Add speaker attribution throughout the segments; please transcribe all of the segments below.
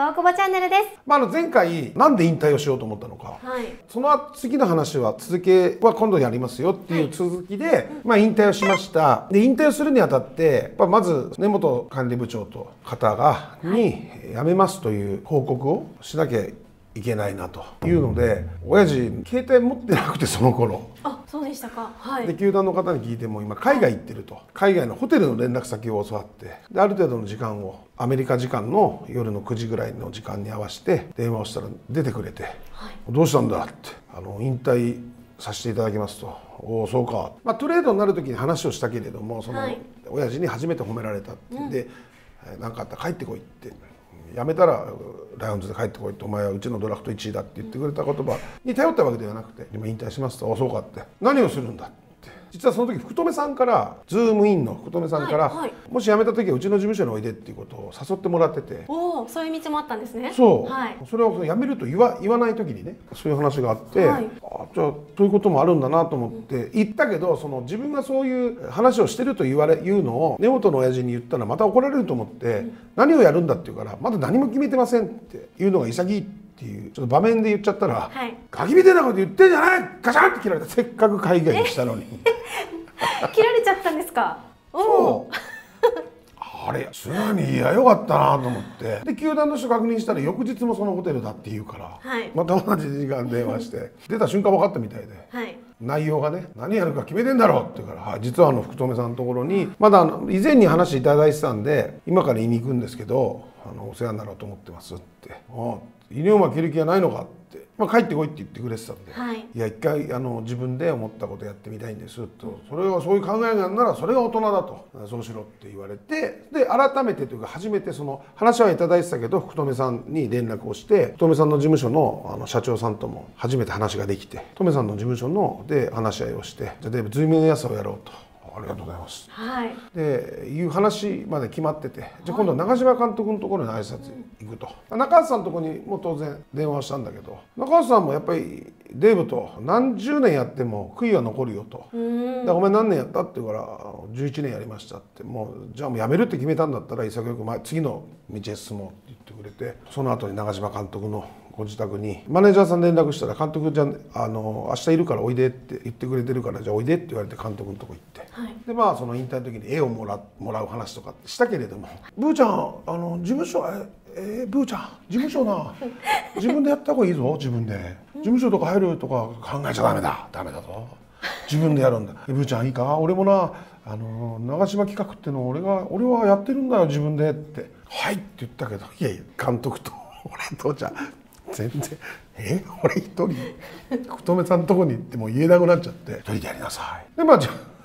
Speaker 1: 大久保チャンネルです。
Speaker 2: 前回なんで引退をしようと思ったのか、その次の話は続けは今度やりますよっていう続きで、引退をしました。で引退をするにあたってまず根本管理部長と方に辞めますという報告をしなきゃいけないなというので、親父携帯持ってなくて、その頃。
Speaker 1: あ、そうでしたか。
Speaker 2: で球団の方に聞いても今海外行ってると、海外のホテルの連絡先を教わって、である程度の時間をアメリカ時間の夜の9時ぐらいの時間に合わせて電話をしたら出てくれて「どうしたんだ?」って「引退させていただきます」と「おおそうか」トレードになる時に話をしたけれども、その親父に初めて褒められたってんで「何かあったら帰ってこい」って「辞めたらライオンズで帰ってこい」って「お前はうちのドラフト1位だ」って言ってくれた言葉に頼ったわけではなくて、今引退しますと「おそうか」って「何をするんだ」って。実はその時福留さんから、ズームインの福留さんから、もし辞めた時はうちの事務所においでっていうことを誘ってもらってて。
Speaker 1: おお、そういう道もあったんですね。
Speaker 2: そう、それを辞めると言わない時にね、そういう話があって、じゃあそういうこともあるんだなと思って行ったけど、その自分がそういう話をしてると言うのを根本の親父に言ったらまた怒られると思って、何をやるんだって言うから、まだ何も決めてませんっていうのが潔いっていうちょっと場面で言っちゃったら「ガキみたいなこと言ってんじゃない!」ガシャンって切られた。せっかく海外にしたのに
Speaker 1: 切られちゃったんですか。
Speaker 2: そうあれ素直に「いやよかったな」と思って、で球団の人確認したら翌日もそのホテルだって言うから、また同じ時間電話して出た瞬間分かったみたいで、内容がね「何やるか決めてんだろ」って言うから「実は福留さんのところにまだ以前に話いただいてたんで今から言いに行くんですけどお世話になろうと思ってます」って「ああユニフォームは着る気はないのか」って、帰ってこいって言ってくれてたんで「いや一回自分で思ったことやってみたいんです」と「それはそういう考えがあるならそれが大人だ」と「そうしろ」って言われて、で改めてというか初めてその話はいただいてたけど、福留さんに連絡をして、福留さんの事務所の社長さんとも初めて話ができて、福留さんの事務所ので話し合いをして「じゃあデーブズームイン朝をやろう」と。ありがとうございます。でいう話まで決まってて、じゃあ今度は長嶋監督のところに挨拶行くと。中畑さんのところにも当然電話したんだけど、中畑さんもやっぱりデーブと何十年やっても悔いは残るよと。でお前何年やったって言うから11年やりましたって、もうじゃあもう辞めるって決めたんだったら潔く次の道へ進もうって言ってくれて、その後に長嶋監督のご自宅にマネージャーさん連絡したら「監督じゃ明日いるからおいで」って言ってくれてるから、じゃあおいでって言われて監督のとこ行って、でその引退の時に絵をもらう話とかしたけれども「ブーちゃん事務所ブーちゃん事務所な自分でやった方がいいぞ、自分で事務所とか入るとか考えちゃダメだぞ、自分でやるんだ。ブーちゃんいいか、俺もな長嶋企画ってのを俺はやってるんだよ自分で」って「はい」って言ったけど、いやいや監督と俺とじゃ全然俺一人福留さんのとこに行っても言えなくなっちゃって「一人でやりなさい」で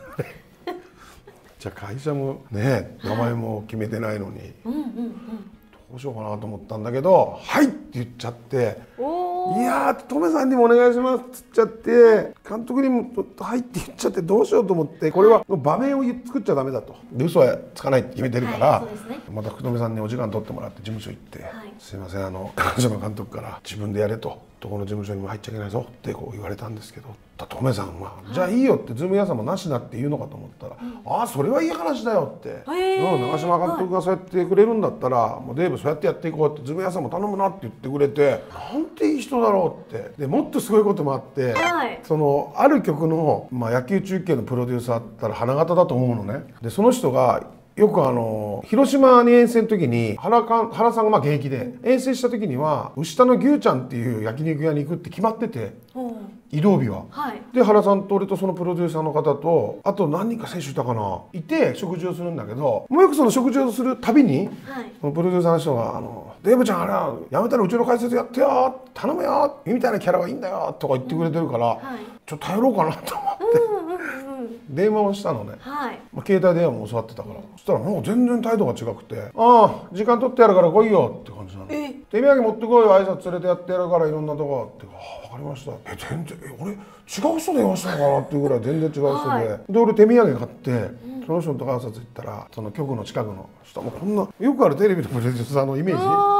Speaker 2: じゃあ会社もね名前も決めてないのにどうしようかなと思ったんだけど「はい」って言っちゃって「いやトメさんにもお願いします」っつっちゃって監督にも「はい」って言っちゃって、どうしようと思って、これは場面を作っちゃダメだと、嘘はつかないって決めてるから、また福留さんにお時間取ってもらって事務所行って「すいません長嶋監督から自分でやれと、どこの事務所にも入っちゃいけないぞ」ってこう言われたんですけど、トメさんは「じゃあいいよ」って「ズーム屋さんもなしだ」って言うのかと思ったら「ああそれはいい話だよ」って「長嶋監督がそうやってくれるんだったらもうデーブそうやってやっていこう」って「ズーム屋さんも頼むな」って言ってくれて、なんていい人だろうって。でもっとすごいこともあって、そのある曲の野球中継のプロデューサーだったら花形だと思うのね。でその人がよく広島に遠征の時に原さんが現役で遠征した時には牛田の牛ちゃんっていう焼肉屋に行くって決まってて、移動日は。で原さんと俺とそのプロデューサーの方とあと何人か選手いたかないて食事をするんだけど、もうよくその食事をするたびに、そのプロデューサーの人が「デーブちゃんあれはやめたらうちの解説やってよ頼むよみたいなキャラがいいんだよ」とか言ってくれてるから、ちょっと頼ろうかなと思って電話をしたのね。携帯電話も教わってたから、そしたらもう全然態度が違くて「ああ時間取ってやるから来いよ」って感じなの。手土産持ってこいよ、挨拶連れてやってやるからいろんなとこって「ああ分かりました」全然俺違う人電話したのかなっていうぐらい全然違う人で、俺手土産買ってその人のとこ挨拶行ったら、その局の近くの人もこんなよくあるテレビのプロデューサーのイメージ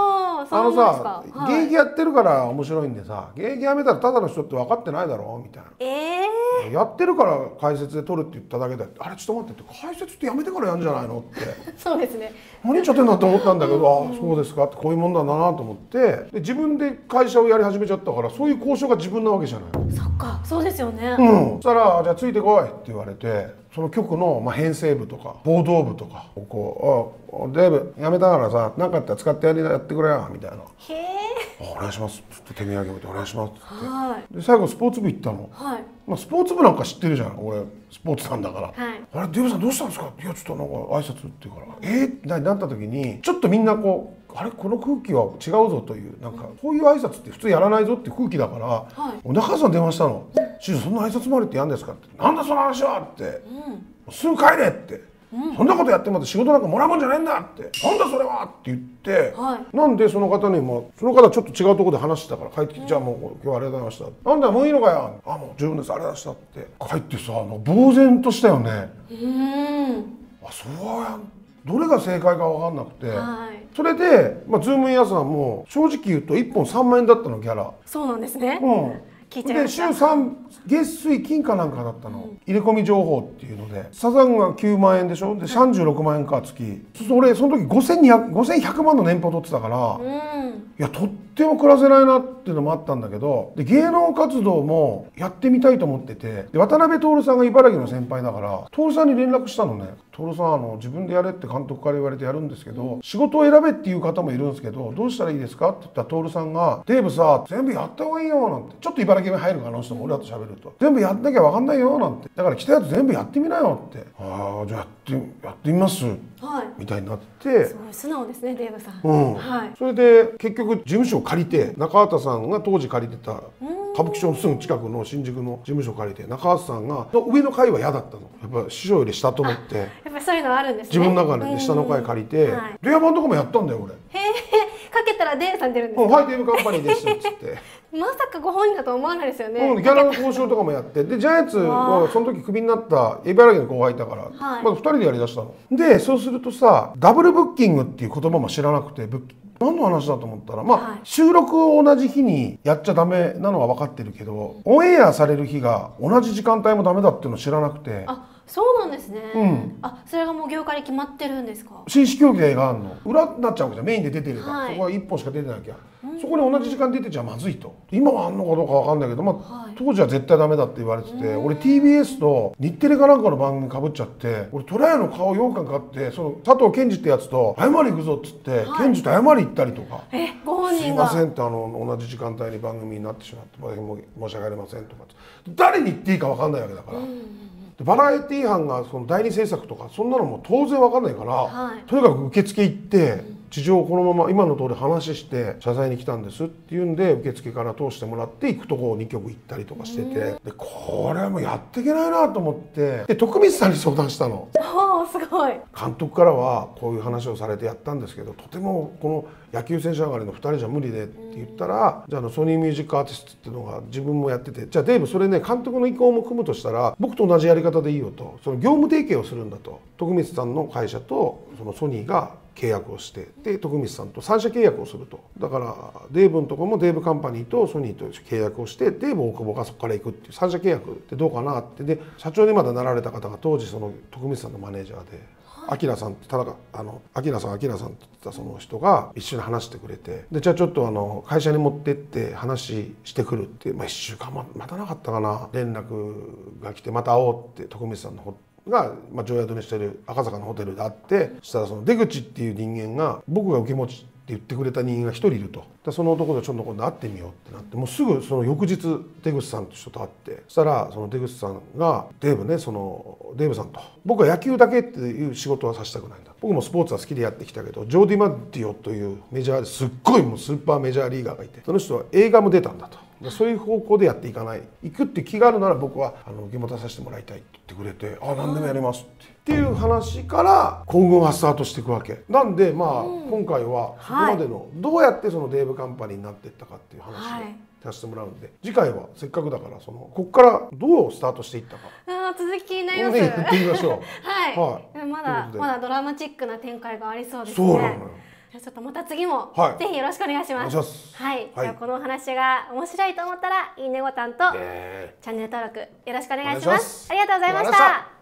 Speaker 1: そうなんですか。
Speaker 2: 現役やってるから面白いんでさ、現役やめたらただの人って分かってないだろみたいな。やってるから解説で取るって言っただけだって、あれちょっと待ってって、解説ってやめてからやんじゃないのって
Speaker 1: そうですね。
Speaker 2: 何言っちゃってんだって思ったんだけど、あそうですかって、こういうもんなんだなと思って、で自分で会社をやり始めちゃったから、そういう交渉が自分なわけじゃない。
Speaker 1: そっか、そうですよね。
Speaker 2: そしたらじゃあついてこいって言われて、その局の編成部とか報道部とかこう「デーブやめたからさ、何かあったら使ってやってくれよ」みたいな。
Speaker 1: へえ。
Speaker 2: お願いしますっつって手土産置いてお願いしますっつって、
Speaker 1: はい。
Speaker 2: で最後スポーツ部行ったの。
Speaker 1: はい。
Speaker 2: スポーツ部なんか知ってるじゃん、俺スポーツなんだから。
Speaker 1: はい。
Speaker 2: あれデーブさんどうしたんですかって、いやちょっとなんか挨拶って言うからってなった時に、ちょっとみんなこうあれこの空気は違うぞという、なんかこういう挨拶って普通やらないぞって空気だから、
Speaker 1: はい、
Speaker 2: 中川さん電話したの「師匠そんな挨拶回りってやんですか?」って「なんだその話は!」って「すぐ帰れ!」って「そんなことやってまで仕事なんかもらうもんじゃないんだ!」って「なんだそれは!」って言って、なんでその方にも、その方ちょっと違うところで話してたから帰ってきて「じゃあもう今日はありがとうございました」「なんだもういいのかよ!」「あもう十分ですありがとうございました」って帰ってさ、呆然としたよね。あそうやん、どれが正解か分かんなくて、それで、ズームイン朝も正直言うと1本3万円だったのギャラ。
Speaker 1: そうなんですね。聞いちゃい
Speaker 2: で
Speaker 1: ました。
Speaker 2: 週3月水金かなんかだったの、入れ込み情報っていうので、サザンが9万円でしょ、で36万円か月、俺その時5100万の年俸取ってたから、いやとっても暮らせないなっていうのもあったんだけど、で芸能活動もやってみたいと思ってて、で渡辺徹さんが茨城の先輩だから徹さんに連絡したのね。徹さん自分でやれって監督から言われてやるんですけど、仕事を選べっていう方もいるんですけど、どうしたらいいですかって言ったら徹さんが「デーブさ全部やった方がいいよ」なんて、ちょっと茨城弁入るかな、あの人も俺だと喋ると「全部やんなきゃ分かんないよ」なんて、だから来たやつ全部やってみなよって、ああじゃあやってみますみたいになって、
Speaker 1: すごい素直ですねデーブさん。
Speaker 2: それで結局事務所を借りて、中畑さんが当時借りてた歌舞伎町のすぐ近くの新宿の事務所を借りて、中畑さんが上の階は嫌だったの、やっぱ師匠より下と思って、
Speaker 1: やっぱりそういうのあるんですね。
Speaker 2: 自分の中で下の階借りて、電話番とかもやったんだよ俺。
Speaker 1: へえ、かけたらデーブさん出るんですか。
Speaker 2: はい、デーブカンパニーですっつって
Speaker 1: まさかご本人だと思わないですよね。
Speaker 2: ギャラの交渉とかもやって、でジャイアンツはその時クビになった茨城の後輩いたから、まず2人でやりだしたので、そうするとさ、ダブルブッキングっていう言葉も知らなくて、何の話だと思ったら、収録を同じ日にやっちゃダメなのは分かってるけど、オンエアされる日が同じ時間帯もダメだっていうのを知らなくて。
Speaker 1: そうなんですね。それがもう業界で決まってるんですか。
Speaker 2: 紳士協定があるの、裏になっちゃうわけじゃん、メインで出てれば、そこは1本しか出てなきゃ、そこに同じ時間出てちゃまずいと。今はあんのかどうかわかんないけど、当時は絶対ダメだって言われてて、俺 TBS と日テレかなんかの番組かぶっちゃって、俺トラヤの顔羊羹買って、その佐藤健二ってやつと謝り行くぞっつって、健二と謝り行ったりとか、
Speaker 1: ご本人
Speaker 2: が「すいません」
Speaker 1: が
Speaker 2: って同じ時間帯に番組になってしまって申し訳ありませんとか、誰に言っていいかわかんないわけだから。バラエティー班がその第二制作とかそんなのも当然わかんないから、とにかく受付行って地上をこのまま今の通り話して謝罪に来たんですっていうんで、受付から通してもらって行くとこを2局行ったりとかしてて、でこれはもうやっていけないなと思って、で徳光さんに相談したの。
Speaker 1: すごい。
Speaker 2: 監督からはこういう話をされてやったんですけど、とてもこの野球選手上がりの2人じゃ無理でって言ったら、じゃあソニーミュージックアーティストっていうのが自分もやってて、じゃあデーブそれね監督の意向も組むとしたら僕と同じやり方でいいよと、その業務提携をするんだと、徳光さんの会社とそのソニーが契約をして、で徳光さんと3社契約をすると、だからデーブのところもデーブカンパニーとソニーと契約をして、デーブ大久保がそこから行くっていう3社契約ってどうかなって、で社長にまだなられた方が当時その徳光さんのマネージャーで。アキラさんってアキラさんって言ったその人が一緒に話してくれて、でじゃあちょっと会社に持ってって話してくるって、1週間待たなかったかな、連絡が来てまた会おうって徳光さんの方が定宿にしてる赤坂のホテルで会って、そしたらその出口っていう人間が僕が受け持ちって言ってくれた人間が1人いると。でその男とちょっと今度会ってみようってなって、もうすぐその翌日出口さんと人と会って、そしたらその出口さんが「デーブね、そのデーブさんと僕は野球だけっていう仕事はさせたくないんだ、僕もスポーツは好きでやってきたけど、ジョーディ・マッディオというメジャーですっごいもうスーパーメジャーリーガーがいて、その人は映画も出たんだと。そういう方向でやっていかない行くって気があるなら僕は受け持たさせてもらいたいって言ってくれて、あ何でもやりますっていう話から行軍はスタートしていくわけなんで、今回はそこまでのどうやってそのデーブカンパニーになっていったかっていう話をさせてもらうんで、次回はせっかくだからここからどうスタートしていったか
Speaker 1: 続き気になります。
Speaker 2: やってみましょう。
Speaker 1: まだドラマチックな展開がありそうですね。
Speaker 2: そうなのよ。
Speaker 1: じゃあちょっとまた次もぜひよろしくお願いします。はい。じゃあこのお話が面白いと思ったらいいねボタンとチャンネル登録よろしくお願いします。ありがとうございました。